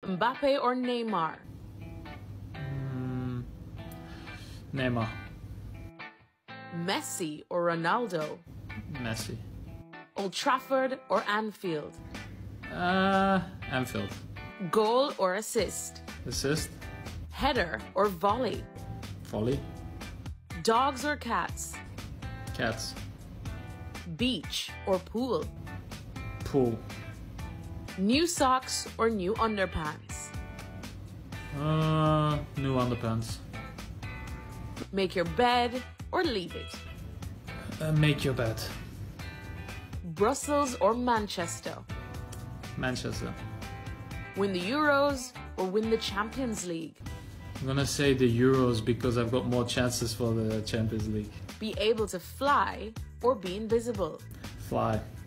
Mbappe or Neymar? Neymar. Messi or Ronaldo? Messi. Old Trafford or Anfield? Anfield. Goal or assist? Assist. Header or volley? Volley. Dogs or cats? Cats. Beach or pool? Pool. New socks or new underpants? New underpants. Make your bed or leave it? Make your bed. Brussels or Manchester? Manchester. Win the Euros or win the Champions League? I'm gonna say the Euros because I've got more chances for the Champions League. Be able to fly or be invisible? Fly.